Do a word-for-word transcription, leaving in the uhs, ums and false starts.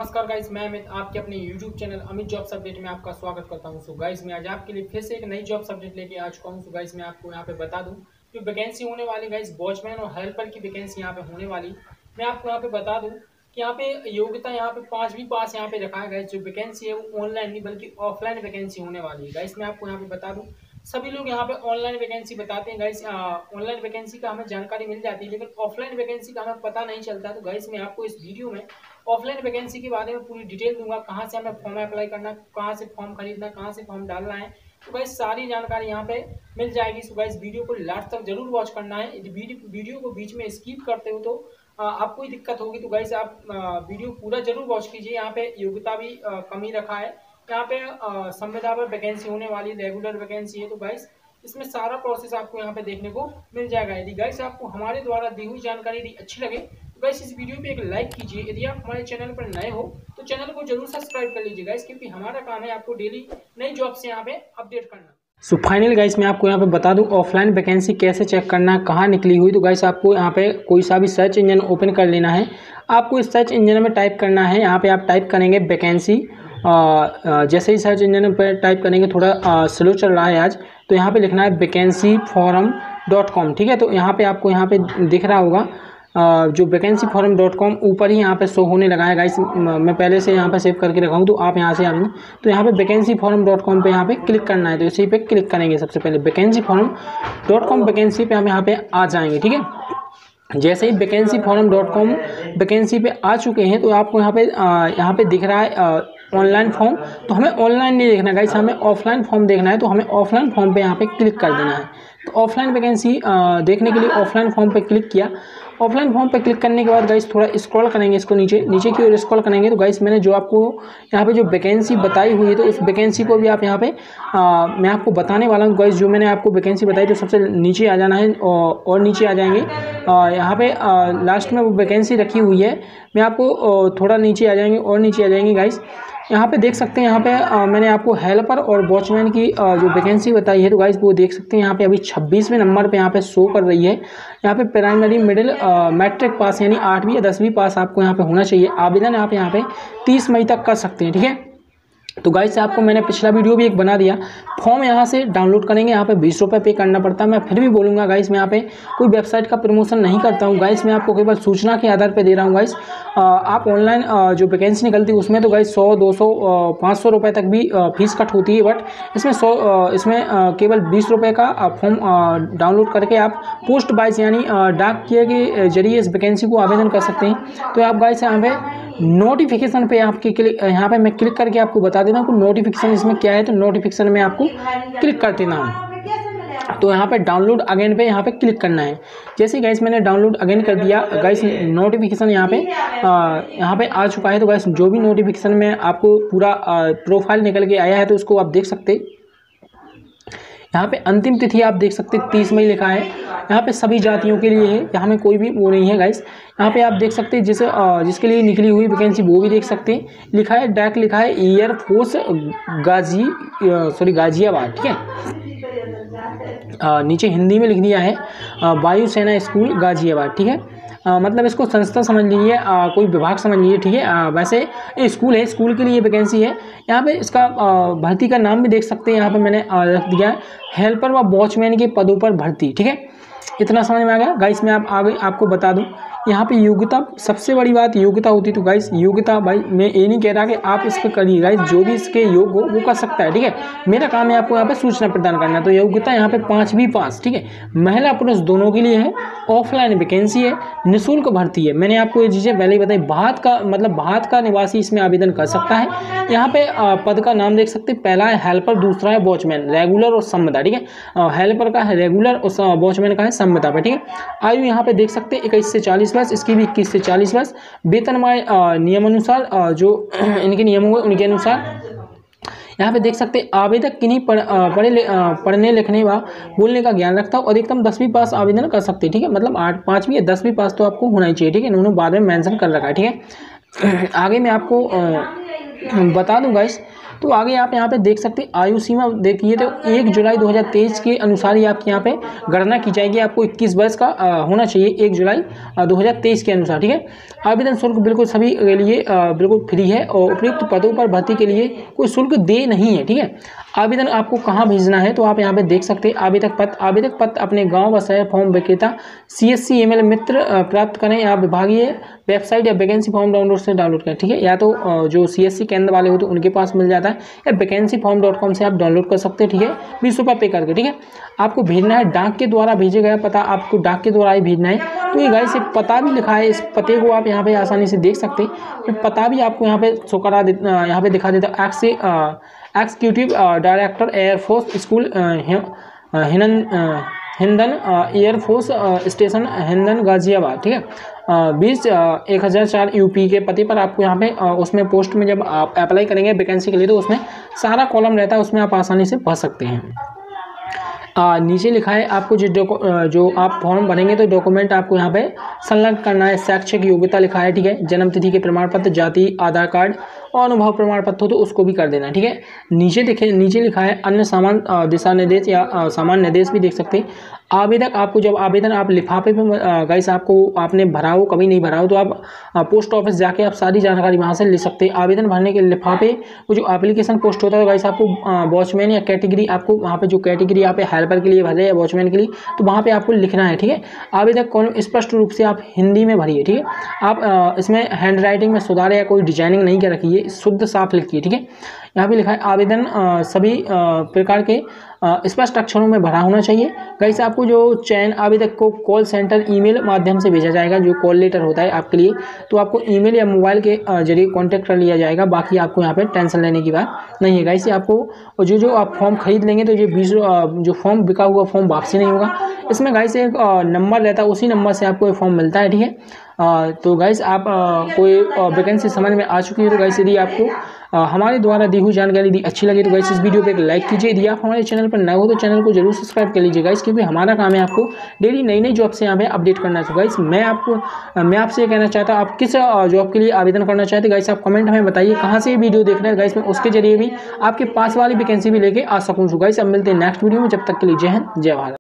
नमस्कार गाइस, मैं अमित आपके अपने YouTube channel Amit jobs update में आपका स्वागत करता हूं। सो गाइस, मैं आज आपके लिए फिर से एक नई जॉब्स अपडेट लेके आ चुका हूं। सो गाइस, मैं आपको यहां पे बता दूं जो वैकेंसी होने वाली गाइस वॉचमैन और हेल्पर की वैकेंसी यहां पे होने वाली। मैं आपको यहां पे बता दूं कि यहाँ पे योग्यता यहाँ पे पांचवी पास यहाँ पे रखा है गाइस। जो वैकेंसी है वो ऑनलाइन नहीं बल्कि ऑफलाइन वैकेंसी होने वाली है गाइस। मैं आपको यहाँ पे बता दूं सभी लोग यहाँ पे ऑनलाइन वैकेंसी बताते हैं गाइस। ऑनलाइन वैकेंसी का हमें जानकारी मिल जाती है, लेकिन ऑफलाइन वैकेंसी का हमें पता नहीं चलता। तो गाइस, मैं आपको इस वीडियो में ऑफलाइन वैकेंसी के बारे में पूरी डिटेल दूंगा। कहाँ से हमें फॉर्म अप्लाई करना, कहाँ से फॉर्म खरीदना, कहाँ से फॉर्म डालना है। तो गाइस, सारी जानकारी यहाँ पे मिल जाएगी। सो गाइस, वीडियो को लास्ट तक जरूर वॉच करना है। यदि वीडियो को बीच में स्किप करते हो तो आपको ही दिक्कत होगी। तो गाइस, आप वीडियो पूरा जरूर वॉच कीजिए। यहाँ पे योग्यता भी कम ही रखा है। यहाँ पे संविदा पर वैकेंसी होने वाली रेगुलर वैकेंसी है। तो गाइस, इसमें सारा प्रोसेस आपको यहाँ पे देखने को मिल जाएगा। यदि गाइस आपको हमारे द्वारा दी हुई जानकारी यदि अच्छी लगे तो गाइस इस वीडियो पे एक लाइक कीजिए। यदि आप हमारे चैनल पर नए हो तो चैनल को जरूर सब्सक्राइब कर लीजिए गाइस, क्योंकि हमारा काम है आपको डेली नई जॉब से यहाँ पे अपडेट करना। सो फाइनल गाइस, मैं आपको यहाँ पे बता दूं ऑफलाइन वैकेंसी कैसे चेक करना है, कहाँ निकली हुई। तो गाइस, आपको यहाँ पे कोई सा भी सर्च इंजन ओपन कर लेना है। आपको इस सर्च इंजन में टाइप करना है। यहाँ पे आप टाइप करेंगे वैकेंसी। जैसे ही सर्च इंजन पर टाइप करेंगे, थोड़ा स्लो चल रहा है आज, तो यहाँ पे लिखना है वैकेंसी फॉरम डॉट कॉम। ठीक है, तो यहाँ पे आपको यहाँ पे दिख रहा होगा जो वैकेंसी फॉरम डॉट कॉम ऊपर ही यहाँ पे शो होने लगा है गाइस। मैं पहले से यहाँ पे सेव करके रखा हूँ, तो आप यहाँ से आ जाना। तो यहाँ पे वैकेंसी फॉरम डॉट कॉम पे यहाँ पे क्लिक करना है। तो इसी पे क्लिक करेंगे। सबसे पहले vacancy form dot com vacancy पे हम यहाँ पे आ जाएंगे। ठीक है, जैसे ही vacancy form dot com vacancy पे आ चुके हैं तो आपको यहाँ पे यहाँ पे दिख रहा है ऑनलाइन फॉर्म। तो हमें ऑनलाइन नहीं देखना गाइस, हमें ऑफलाइन फॉर्म देखना है। तो हमें ऑफलाइन फॉर्म पे यहाँ पे क्लिक कर देना है। तो ऑफलाइन वैकेंसी देखने के लिए ऑफलाइन फॉर्म पे क्लिक किया। ऑफलाइन फॉर्म पे क्लिक करने के बाद गाइस थोड़ा स्क्रॉल करेंगे, इसको नीचे नीचे की ओर स्क्रॉल करेंगे। तो गाइस, मैंने जो आपको यहाँ पे जो वैकेंसी बताई हुई है, तो उस वैकेंसी को भी आप यहाँ पे आ, मैं आपको बताने वाला हूँ गाइस। जो मैंने आपको वैकेंसी बताई, तो सबसे नीचे आ जाना है और, और नीचे आ जाएंगे। यहाँ पे आ, लास्ट में वो वैकेंसी रखी हुई है। मैं आपको थोड़ा नीचे आ जाएंगे और नीचे आ जाएंगे गाइस। यहाँ पे देख सकते हैं, यहाँ पे आ, मैंने आपको हेल्पर और वॉचमैन की आ, जो वैकेंसी बताई है, तो गाइस वो देख सकते हैं। यहाँ पे अभी छब्बीसवें नंबर पे यहाँ पे शो कर रही है। यहाँ पे प्राइमरी मिडिल मैट्रिक पास यानी आठवीं या दसवीं पास आपको यहाँ पे होना चाहिए। आवेदन आप यहाँ पे तीस मई तक कर सकते हैं। ठीक है, तो गाइस आपको मैंने पिछला वीडियो भी एक बना दिया। फॉर्म यहाँ से डाउनलोड करेंगे, यहाँ पे बीस रुपये पे करना पड़ता है। मैं फिर भी बोलूँगा गाइस, मैं यहाँ पे कोई वेबसाइट का प्रमोशन नहीं करता हूँ गाइस। मैं आपको केवल सूचना के आधार पे दे रहा हूँ गाइस। आप ऑनलाइन जो वैकेंसी निकलती है उसमें तो गाइस सौ दो सौ पाँच सौ रुपये तक भी फीस कट होती है, बट इसमें सौ इसमें केवल बीस रुपये का फॉर्म डाउनलोड करके आप पोस्ट बाइस यानी डाक किए के जरिए इस वैकेंसी को आवेदन कर सकते हैं। तो आप गाइस यहाँ पे नोटिफिकेशन पे आपके क्लिक यहाँ पे मैं क्लिक करके आपको बता देता हूँ कि नोटिफिकेशन इसमें क्या है। तो नोटिफिकेशन में आपको क्लिक कर देना है। तो यहाँ पे डाउनलोड अगेन पे यहाँ पे क्लिक करना है। जैसे गाइस मैंने डाउनलोड अगेन कर दिया गाइस, नोटिफिकेशन यहाँ पे यहाँ पे आ चुका है। तो गाइस जो भी नोटिफिकेशन में आपको पूरा प्रोफाइल निकल के आया है, तो उसको आप देख सकते। यहाँ पे अंतिम तिथि आप देख सकते तीस मई लिखा है। यहाँ पे सभी जातियों के लिए है, यहाँ में कोई भी वो नहीं है गाइस। यहाँ पे आप देख सकते हैं जिसे जिसके लिए निकली हुई वैकेंसी वो भी देख सकते हैं। लिखा है डाक, लिखा है एयरफोर्स गाजी सॉरी गाजियाबाद। ठीक है, आ, नीचे हिंदी में लिख दिया है वायुसेना स्कूल गाजियाबाद। ठीक है, आ, मतलब इसको संस्था समझ लीजिए, कोई विभाग समझ लीजिए। ठीक है, आ, वैसे ये स्कूल है, स्कूल के लिए वैकेंसी है। यहाँ पे इसका आ, भर्ती का नाम भी देख सकते हैं। यहाँ पे मैंने आ, रख दिया है हेल्पर व वॉचमैन के पदों पर भर्ती। ठीक है, इतना समझ में आ गया गाइस। मैं आप आगे आपको बता दूं, यहाँ पे योग्यता, सबसे बड़ी बात योग्यता होती है। तो गाइस योग्यता, भाई मैं ये नहीं कह रहा कि आप इसको करिए गाइस, जो भी इसके योग्य हो वो कर सकता है। ठीक है, मेरा काम है आपको यहाँ पे सूचना प्रदान करना। तो योग्यता यहाँ पे पाँचवीं पास। ठीक है, महिला पुरुष दोनों के लिए है। ऑफलाइन वैकेंसी है, निःशुल्क भर्ती है। मैंने आपको ये चीज़ें पहले ही बताई। भारत का मतलब भारत का निवासी इसमें आवेदन कर सकता है। यहाँ पे पद का नाम देख सकते, पहला है हेल्पर, दूसरा है वॉचमैन, रेगुलर और संविदा। ठीक है, हेल्पर का है रेगुलर और वॉचमैन का है संविदा पे। ठीक है, आयु यहाँ पे देख सकते इक्कीस से चालीस वर्ष, इसकी भी इक्कीस से चालीस वर्ष। वेतनमान नियमानुसार जो इनके नियम हुए उनके अनुसार यहाँ पे देख सकते आवेदक किन्हीं पढ़, पढ़े पढ़ने लिखने व बोलने का ज्ञान रखता हो, अधिकतम दसवीं पास आवेदन कर सकते हैं। ठीक है, मतलब आठ पाँचवीं या दसवीं पास तो आपको होना ही चाहिए। ठीक है, इन्होंने बाद में मेंशन कर रखा है। ठीक है, आगे मैं आपको बता दूं गाइस, तो आगे आप यहाँ पे देख सकते हैं आयु सीमा देखिए तो एक जुलाई दो हज़ार तेईस के अनुसार ही आपके यहाँ पे गणना की जाएगी। आपको इक्कीस वर्ष का होना चाहिए एक जुलाई दो हज़ार तेईस के अनुसार, ठीक है। आवेदन शुल्क बिल्कुल सभी के लिए बिल्कुल फ्री है और उपयुक्त पदों पर भर्ती के लिए कोई शुल्क दे नहीं है, ठीक है। आवेदन आपको कहाँ भेजना है तो आप यहाँ पे देख सकते हैं आवेदक पत्र आवेदक पत्र अपने गांव व शहर फॉर्म विक्रेता सीएससी ईमेल मित्र प्राप्त करें या विभागीय वेबसाइट या वैकेंसी फॉर्म डाउनलोड से डाउनलोड करें, ठीक है। या तो जो सीएससी केंद्र वाले हो तो उनके पास मिल जाता है या वैकेंसी फॉर्म डॉट कॉम से आप डाउनलोड कर सकते हैं, ठीक है, बीस रुपये पे करके, ठीक है। आपको भेजना है डाक के द्वारा भेजे गया पता आपको डाक के द्वारा ही भेजना है। तो ये गाइस से पता भी लिखा है, इस पते को आप यहाँ पे आसानी से देख सकते हैं। पता भी आपको यहाँ पे शो करा दे यहाँ पे दिखा देता है एक्स से executive director air force school Hindan Hindan air force station Hindan Ghaziabad, ठीक है। बीस एक हज़ार चार यूपी के पते पर आपको यहाँ पे उसमें पोस्ट में जब आप अप्लाई करेंगे वैकेंसी के लिए तो उसमें सारा कॉलम रहता है, उसमें आप आसानी से भर सकते हैं। आ, नीचे लिखा है आपको जो जो आप फॉर्म भरेंगे तो डॉक्यूमेंट आपको यहाँ पे संलग्न करना है। शैक्षिक योग्यता लिखा है, ठीक है, जन्म तिथि के प्रमाण पत्र, जाति, आधार कार्ड और अनुभव प्रमाण पत्र हो तो उसको भी कर देना, ठीक है। नीचे देखे नीचे लिखा है अन्य सामान दिशा निर्देश या सामान्य निर्देश भी देख सकते हैं। आवेदक आपको जब आवेदन आप लिफाफे पे गाइस आपको आपने भरा हो कभी नहीं भरा हो तो आप पोस्ट ऑफिस जाके आप सारी जानकारी वहाँ से ले सकते हैं। आवेदन भरने के लिफाफे वो जो एप्लीकेशन पोस्ट होता है गाइस आपको वॉचमैन या कैटेगरी आपको वहाँ पे जो कैटेगरी यहाँ पे हेल्पर के लिए भरे या वॉचमैन के लिए तो वहाँ पे आपको लिखना है, ठीक है। आवेदक कौन स्पष्ट रूप से आप हिंदी में भरिए, ठीक है। आप इसमें हैंड राइटिंग में सुधार या कोई डिजाइनिंग नहीं कर रखिए, शुद्ध साफ लिखिए, ठीक है। यहाँ पे लिखा है आवेदन सभी प्रकार के स्पष्ट अक्षरों में भरा होना चाहिए। गाइस आपको जो चयन आवेदक को कॉल सेंटर ईमेल माध्यम से भेजा जाएगा, जो कॉल लेटर होता है आपके लिए तो आपको ईमेल या मोबाइल के जरिए कांटेक्ट कर लिया जाएगा। बाकी आपको यहाँ पे टेंशन लेने की बात नहीं है। गाइस आपको जो जो आप फॉर्म खरीद लेंगे तो ये बीस जो फॉर्म बिका हुआ फॉर्म वापसी नहीं होगा। इसमें गाइस एक नंबर रहता है, उसी नंबर से आपको फॉर्म मिलता है, ठीक है। आ, तो गाइस आप आ, कोई वैकेंसी समझ में आ चुकी है तो गाइस यदि आपको आ, हमारे द्वारा दी हुई जानकारी यदि अच्छी लगी तो गाइस इस वीडियो पे एक लाइक कीजिए। यदि आप हमारे चैनल पर नए हो तो चैनल को जरूर सब्सक्राइब कर लीजिए गाइस, क्योंकि हमारा काम है आपको डेली नई नई जॉब से यहाँ पे अपडेट करना है। गाइस मैं आपको मैं आपसे ये कहना चाहता हूँ आप किस जॉब के लिए आवेदन करना चाहते हैं गाइस आप कमेंट में बताइए कहाँ से ये वीडियो देख रहे हैं गाइस, मैं उसके जरिए भी आपके पास वाली वैकेंसी भी लेके आ सकूँ। गाइस अब मिलते हैं नेक्स्ट वीडियो में, जब तक के लिए जय हिंद जय भारत।